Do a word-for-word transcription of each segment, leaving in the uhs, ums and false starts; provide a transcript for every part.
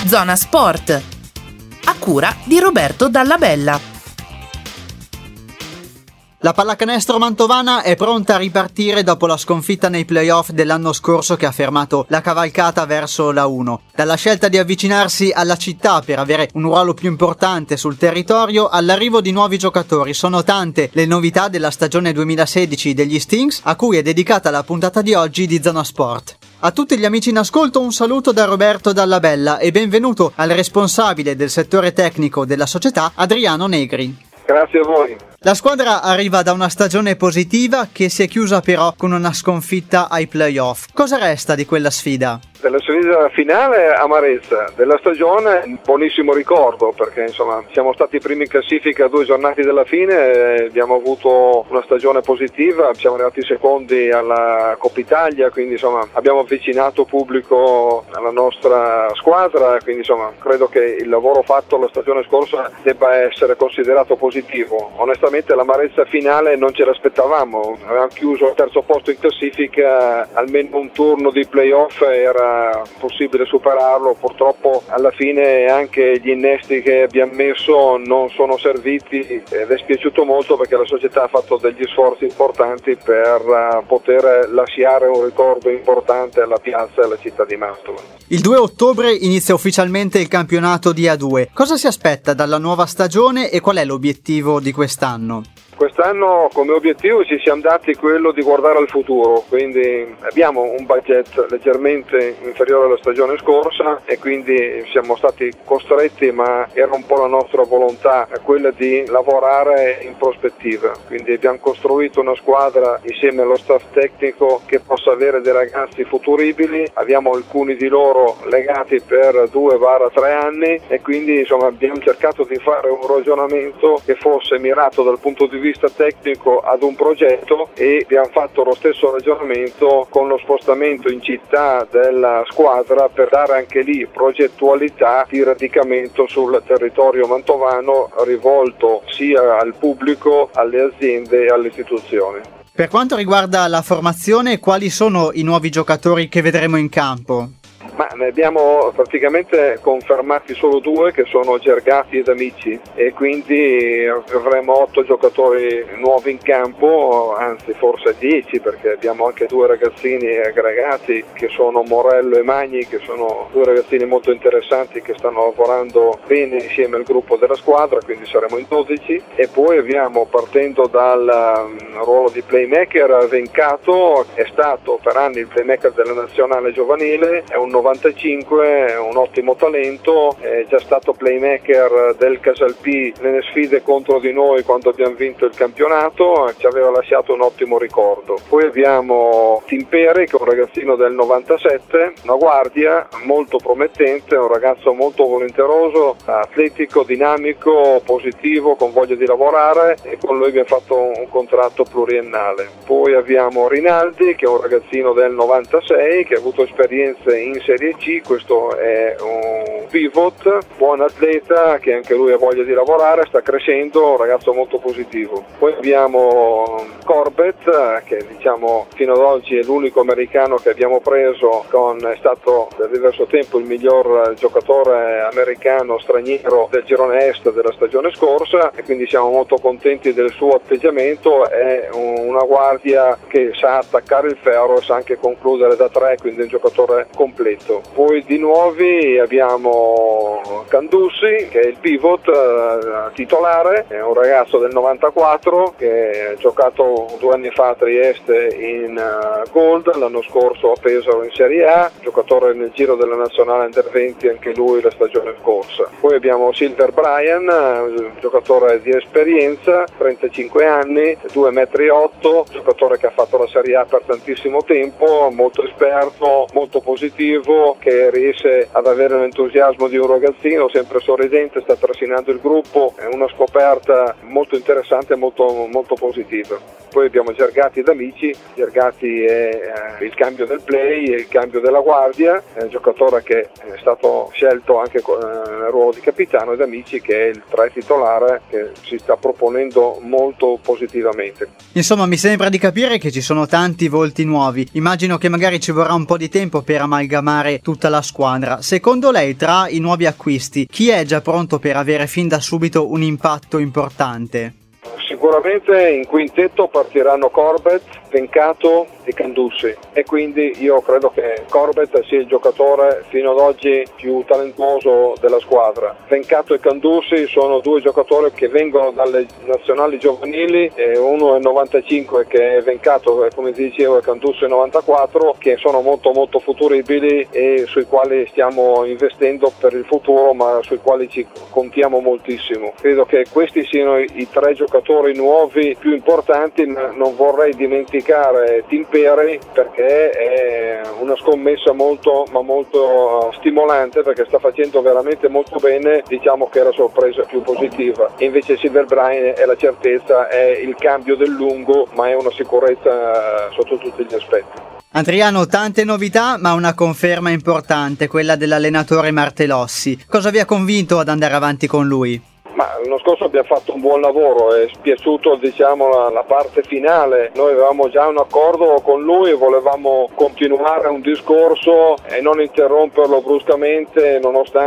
Zona Sport, a cura di Roberto Dalla Bella. La pallacanestro mantovana è pronta a ripartire dopo la sconfitta nei playoff dell'anno scorso che ha fermato la cavalcata verso la uno. Dalla scelta di avvicinarsi alla città per avere un ruolo più importante sul territorio all'arrivo di nuovi giocatori, sono tante le novità della stagione duemilasedici degli Stings, a cui è dedicata la puntata di oggi di Zona Sport. A tutti gli amici in ascolto un saluto da Roberto Dalla Bella e benvenuto al responsabile del settore tecnico della società, Adriano Negri. Grazie a voi. La squadra arriva da una stagione positiva che si è chiusa però con una sconfitta ai playoff. Cosa resta di quella sfida? Della sfida finale amarezza, della stagione un buonissimo ricordo, perché insomma siamo stati primi in classifica a due giornate dalla fine, abbiamo avuto una stagione positiva, siamo arrivati secondi alla Coppa Italia, quindi insomma abbiamo avvicinato pubblico alla nostra squadra, quindi insomma credo che il lavoro fatto la stagione scorsa debba essere considerato positivo. Onestamente l'amarezza finale non ce l'aspettavamo, avevamo chiuso al terzo posto in classifica, almeno un turno di playoff era possibile superarlo, purtroppo alla fine anche gli innesti che abbiamo messo non sono serviti ed è spiaciuto molto perché la società ha fatto degli sforzi importanti per poter lasciare un ricordo importante alla piazza e alla città di Mantova. Il due ottobre inizia ufficialmente il campionato di A due. Cosa si aspetta dalla nuova stagione e qual è l'obiettivo di quest'anno? Quest'anno come obiettivo ci siamo dati quello di guardare al futuro, quindi abbiamo un budget leggermente inferiore alla stagione scorsa e quindi siamo stati costretti, ma era un po' la nostra volontà, quella di lavorare in prospettiva, quindi abbiamo costruito una squadra insieme allo staff tecnico che possa avere dei ragazzi futuribili, abbiamo alcuni di loro legati per due tre anni e quindi insomma abbiamo cercato di fare un ragionamento che fosse mirato dal punto di vista vista tecnico ad un progetto e abbiamo fatto lo stesso ragionamento con lo spostamento in città della squadra per dare anche lì progettualità di radicamento sul territorio mantovano rivolto sia al pubblico, alle aziende e alle istituzioni. Per quanto riguarda la formazione, quali sono i nuovi giocatori che vedremo in campo? Ma ne abbiamo praticamente confermati solo due che sono Gergati ed Amici e quindi avremo otto giocatori nuovi in campo, anzi forse dieci perché abbiamo anche due ragazzini aggregati che sono Morello e Magni, che sono due ragazzini molto interessanti che stanno lavorando bene insieme al gruppo della squadra, quindi saremo in dodici e poi abbiamo, partendo dal ruolo di playmaker, Vencato è stato per anni il playmaker della nazionale giovanile, è un novantacinque, un ottimo talento, è già stato playmaker del Casalpì nelle sfide contro di noi quando abbiamo vinto il campionato, ci aveva lasciato un ottimo ricordo. Poi abbiamo Timperi che è un ragazzino del novantasette, una guardia molto promettente, un ragazzo molto volenteroso, atletico, dinamico, positivo, con voglia di lavorare e con lui abbiamo fatto un contratto pluriennale. Poi abbiamo Rinaldi che è un ragazzino del novantasei che ha avuto esperienze in Serie C, questo è un pivot, buon atleta che anche lui ha voglia di lavorare, sta crescendo, un ragazzo molto positivo. Poi abbiamo Corbett che diciamo fino ad oggi è l'unico americano che abbiamo preso, con, è stato per diverso tempo il miglior giocatore americano straniero del girone est della stagione scorsa e quindi siamo molto contenti del suo atteggiamento, è una guardia che sa attaccare il ferro e sa anche concludere da tre, quindi è un giocatore completo. Poi di nuovi abbiamo Candussi che è il pivot eh, titolare, è un ragazzo del novantaquattro che ha giocato due anni fa a Trieste in uh, Gold, l'anno scorso a Pesaro in Serie A, giocatore nel giro della nazionale under venti anche lui la stagione scorsa. Poi abbiamo Silver Brian, uh, giocatore di esperienza, trentacinque anni, due metri e otto, giocatore che ha fatto la Serie A per tantissimo tempo, molto esperto, molto positivo, che riesce ad avere l'entusiasmo di un ragazzino ragazzino, sempre sorridente, sta trascinando il gruppo, è una scoperta molto interessante e molto, molto positiva. Poi abbiamo Gergati ed Amici. Gergati è eh, il cambio del play, è il cambio della guardia, è un giocatore che è stato scelto anche con, eh, nel ruolo di capitano, ed Amici che è il tre titolare che si sta proponendo molto positivamente. Insomma, mi sembra di capire che ci sono tanti volti nuovi. Immagino che magari ci vorrà un po' di tempo per amalgamare tutta la squadra. Secondo lei, tra i nuovi acquisti, chi è già pronto per avere fin da subito un impatto importante? Sicuramente in quintetto partiranno Corbett, Vencato e Candussi, e quindi io credo che Corbett sia il giocatore fino ad oggi più talentuoso della squadra. Vencato e Candussi sono due giocatori che vengono dalle nazionali giovanili, e uno è novantacinque che è Vencato, e come dicevo Candussi è novantaquattro, che sono molto molto futuribili e sui quali stiamo investendo per il futuro, ma sui quali ci contiamo moltissimo. Credo che questi siano i tre giocatori nuovi più importanti, ma non vorrei dimenticare Tim Perry, perché è una scommessa molto ma molto stimolante, perché sta facendo veramente molto bene. Diciamo che è la sorpresa più positiva. E invece Silver Bryan è la certezza, è il cambio del lungo, ma è una sicurezza sotto tutti gli aspetti. Adriano, tante novità, ma una conferma importante, quella dell'allenatore Martelossi. Cosa vi ha convinto ad andare avanti con lui? Ma l'anno scorso abbiamo fatto un buon lavoro, è spiaciuto diciamo la, la parte finale. Noi avevamo già un accordo con lui e volevamo continuare un discorso e non interromperlo bruscamente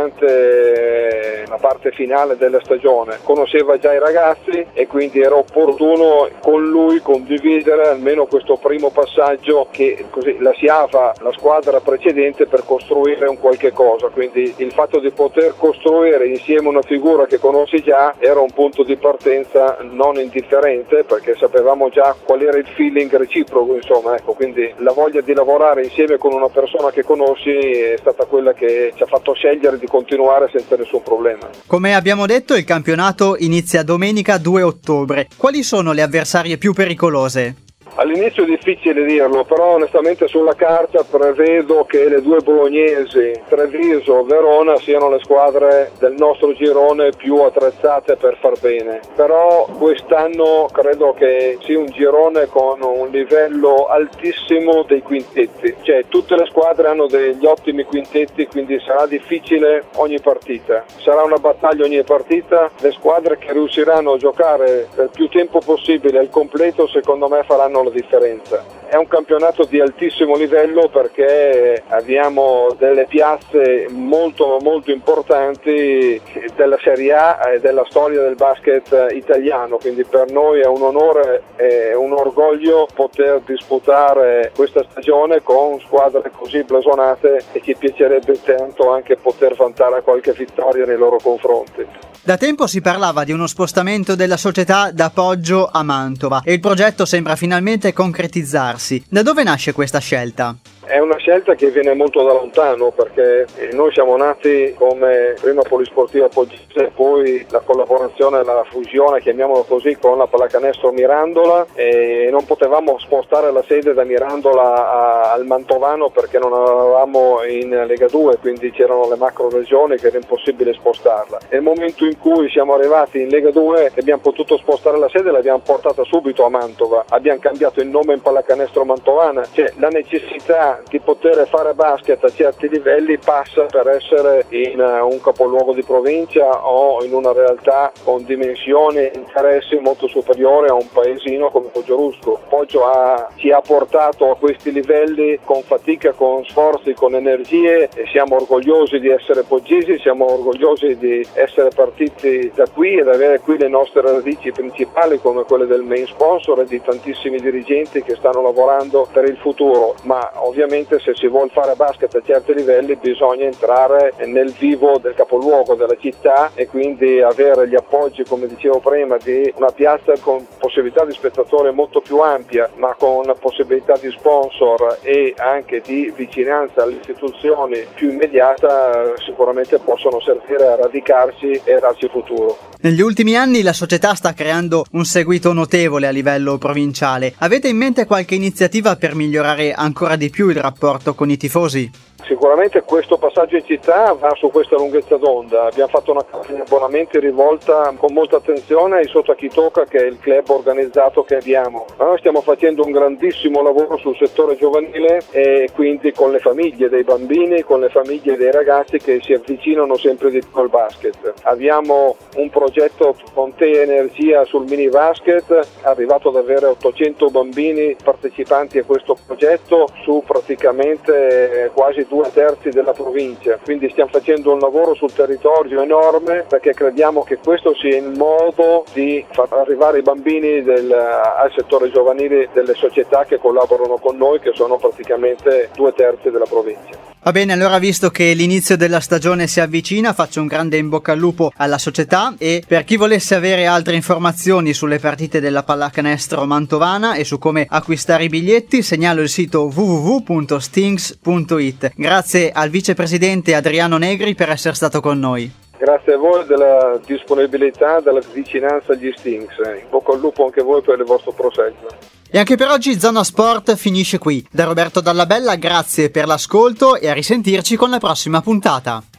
nonostante la parte finale della stagione. Conosceva già i ragazzi e quindi era opportuno con lui condividere almeno questo primo passaggio, che così lasciava la squadra precedente per costruire un qualche cosa. Quindi il fatto di poter costruire insieme una figura che conosci già era un punto di partenza non indifferente, perché sapevamo già qual era il feeling reciproco, insomma, ecco, quindi la voglia di lavorare insieme con una persona che conosci è stata quella che ci ha fatto scegliere di continuare senza nessun problema. Come abbiamo detto, il campionato inizia domenica due ottobre. Quali sono le avversarie più pericolose? All'inizio è difficile dirlo, però onestamente sulla carta prevedo che le due bolognesi, Treviso, Verona, siano le squadre del nostro girone più attrezzate per far bene. Però quest'anno credo che sia un girone con un livello altissimo dei quintetti, cioè tutte le squadre hanno degli ottimi quintetti, quindi sarà difficile ogni partita, sarà una battaglia ogni partita. Le squadre che riusciranno a giocare per più tempo possibile al completo secondo me faranno la differenza. È un campionato di altissimo livello perché abbiamo delle piazze molto molto importanti della Serie A e della storia del basket italiano, quindi per noi è un onore e un orgoglio poter disputare questa stagione con squadre così blasonate, e ci piacerebbe tanto anche poter vantare qualche vittoria nei loro confronti. Da tempo si parlava di uno spostamento della società da Poggio a Mantova e il progetto sembra finalmente concretizzarsi. Da dove nasce questa scelta? È una scelta che viene molto da lontano, perché noi siamo nati come prima Polisportiva Poggese, poi la collaborazione, la fusione, chiamiamola così, con la Pallacanestro Mirandola, e non potevamo spostare la sede da Mirandola a, al Mantovano perché non eravamo in Lega due, quindi c'erano le macro regioni che era impossibile spostarla. Nel momento in cui siamo arrivati in Lega due e abbiamo potuto spostare la sede, l'abbiamo portata subito a Mantova, abbiamo cambiato il nome in Pallacanestro Mantovana, cioè la necessità di poter fare basket a certi livelli passa per essere in un capoluogo di provincia o in una realtà con dimensioni e interessi molto superiori a un paesino come Poggiorusko. Poggio ha, ci ha portato a questi livelli con fatica, con sforzi, con energie, e siamo orgogliosi di essere poggesi, siamo orgogliosi di essere partiti da qui ed avere qui le nostre radici principali come quelle del main sponsor e di tantissimi dirigenti che stanno lavorando per il futuro, ma ovviamente se si vuole fare basket a certi livelli bisogna entrare nel vivo del capoluogo della città e quindi avere gli appoggi, come dicevo prima, di una piazza con possibilità di spettatori molto più ampia, ma con possibilità di sponsor e anche di vicinanza alle istituzioni più immediata, sicuramente possono servire a radicarci e darci futuro. Negli ultimi anni la società sta creando un seguito notevole a livello provinciale. Avete in mente qualche iniziativa per migliorare ancora di più il rapporto con i tifosi? Sicuramente questo passaggio in città va su questa lunghezza d'onda. Abbiamo fatto una campagna di abbonamenti rivolta con molta attenzione ai Sotto a Chi Tocca, che è il club organizzato che abbiamo. Noi stiamo facendo un grandissimo lavoro sul settore giovanile e quindi con le famiglie dei bambini, con le famiglie dei ragazzi che si avvicinano sempre di più al basket. Abbiamo un progetto con Te Energia sul mini basket, arrivato ad avere ottocento bambini partecipanti a questo progetto su praticamente quasi due terzi della provincia, quindi stiamo facendo un lavoro sul territorio enorme perché crediamo che questo sia il modo di far arrivare i bambini del, al settore giovanile delle società che collaborano con noi, che sono praticamente due terzi della provincia. Va bene, allora visto che l'inizio della stagione si avvicina, faccio un grande in bocca al lupo alla società, e per chi volesse avere altre informazioni sulle partite della pallacanestro mantovana e su come acquistare i biglietti, segnalo il sito w w w punto stings punto it. Grazie al vicepresidente Adriano Negri per essere stato con noi. Grazie a voi della disponibilità, della vicinanza agli Stings. In bocca al lupo anche voi per il vostro proseguo. E anche per oggi Zona Sport finisce qui. Da Roberto Dalla Bella grazie per l'ascolto e a risentirci con la prossima puntata.